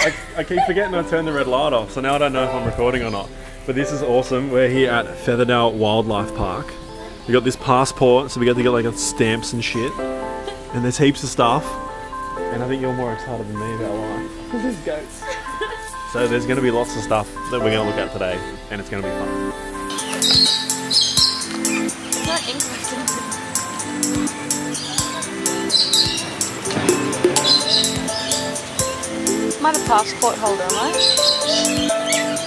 I keep forgetting I turned the red light off, so now I don't know if I'm recording or not. But this is awesome. We're here at Featherdale Wildlife Park. We got this passport, so we get to get like stamps and shit. And there's heaps of stuff. And I think you're more excited than me about life. There's goats. So there's going to be lots of stuff that we're going to look at today, and it's going to be fun. I'm not a passport holder, am I?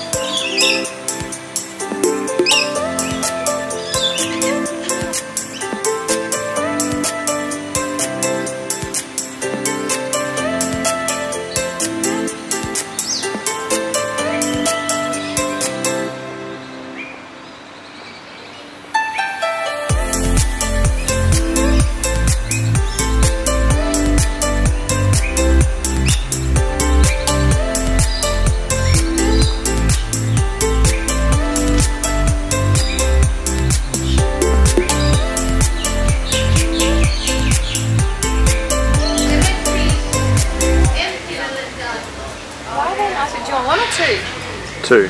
Two.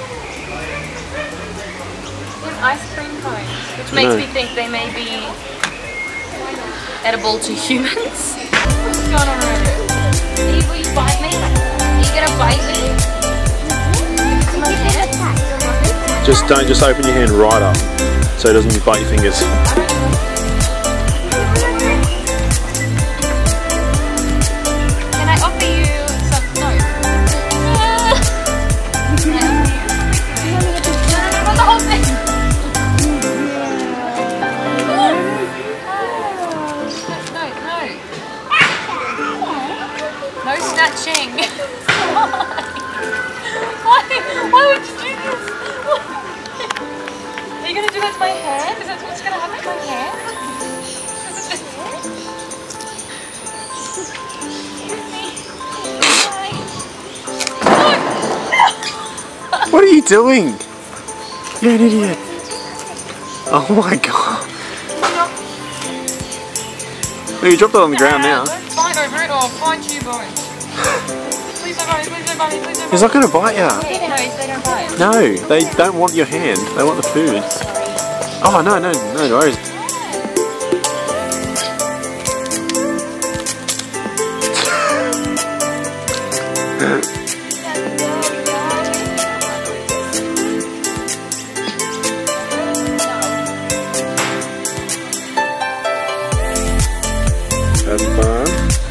Ice cream cones, which makes me think they may be edible to humans. What's going on around here? Will you bite me? Are you gonna bite me? Just open your hand right up so it doesn't bite your fingers. Can I offer you some? No. Not the whole thing. No snatching. Why would you do this? Are you going to do that to my hand? Is that what's going to happen to my hand? What are you doing? You're an idiot. Oh my god. Oh, you dropped it on the ground now. Don't fight over it or I'll fight you both. Please don't bite me, please don't bite me, please don't bite me. He's not going to bite you. No, they don't bite. No, they don't want your hand. They want the food. Oh, no worries. Having fun?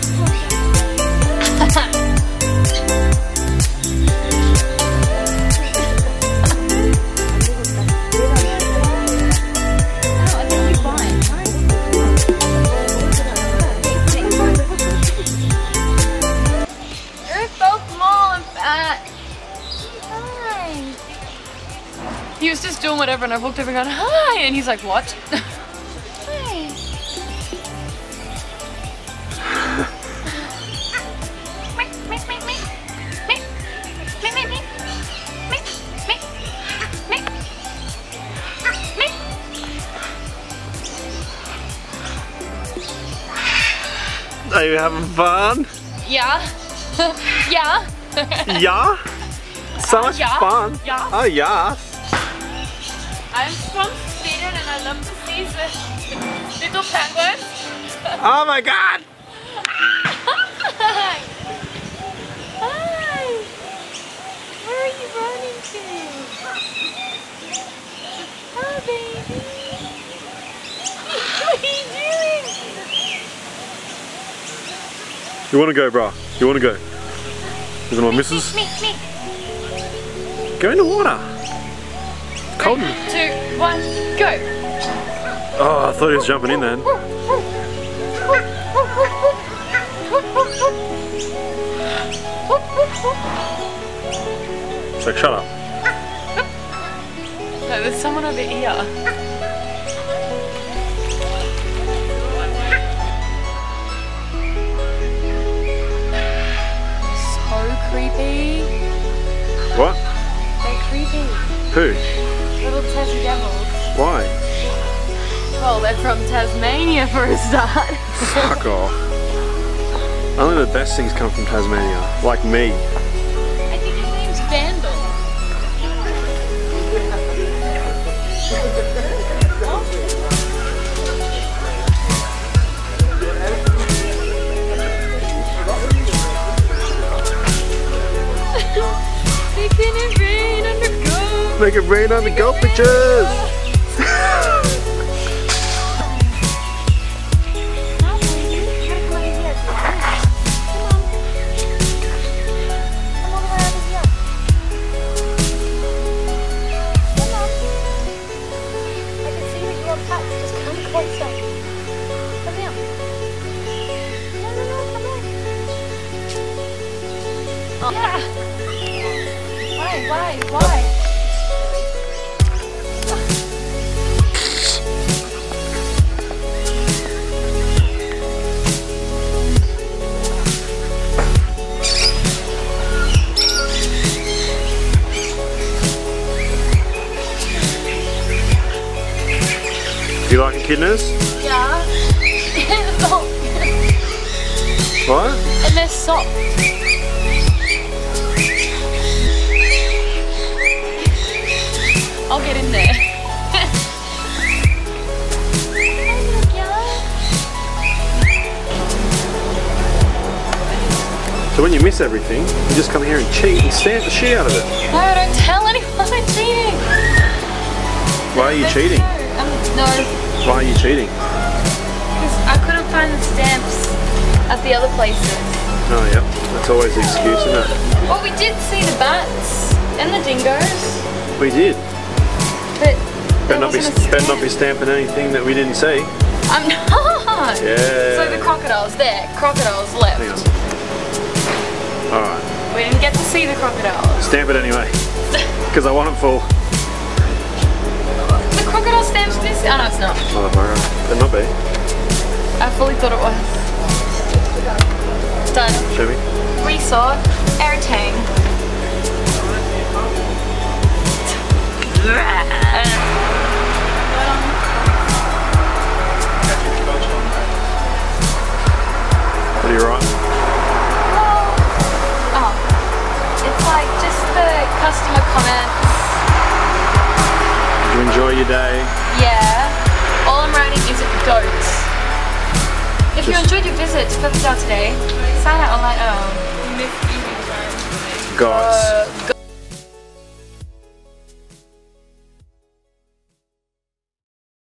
He was just doing whatever and I walked over and gone, hi! And he's like, what? Hi. Are you having fun? Yeah. Yeah. Yeah? So much yeah. fun. Yeah. Oh, yeah. I'm from Sweden and I love to see the little penguins. Oh my god! Hi! Hi! Where are you running to? Oh baby! What are you doing? You wanna go, brah? You wanna go? You want my missus? Me. Go in the water. It's cold. 3, 2, 1, go! Oh, I thought he was jumping in then. It's like, shut up. No, there's someone over here. So creepy. What? They're creepy. Who? Little Tassie devils. Why? Well, they're from Tasmania for a start. Fuck off. Only the best things come from Tasmania. Like me. vandal. Making it rain on the goat. Make it rain on the goat bitches. Why? Do you like echidnas? Yeah. What? And they're soft. I'll get in there. So when you miss everything, you just come here and cheat and stamp the shit out of it. No, don't tell anyone I'm cheating. Why are you cheating? No, Why are you cheating? because I couldn't find the stamps at the other places. Oh yeah, that's always the excuse, isn't it? Well, we did see the bats and the dingoes, We did. but there Better wasn't a not be stamp. stamping anything that we didn't see. I'm not. Yeah. So the crocodile's there. Crocodile's left. Hang on. Alright. We didn't get to see the crocodiles. Stamp it anyway. Because I want it full. The crocodile stamp's missing. Oh no, it's not. Motherfucker. Better not be. I fully thought it was. Done. Show me. We saw Airtang. What are you writing? Oh, it's like just the customer comments. Did you enjoy your day? Yeah. All I'm writing is goats. If you Just- enjoyed your visit to Featherdale today, sign out online. Goats.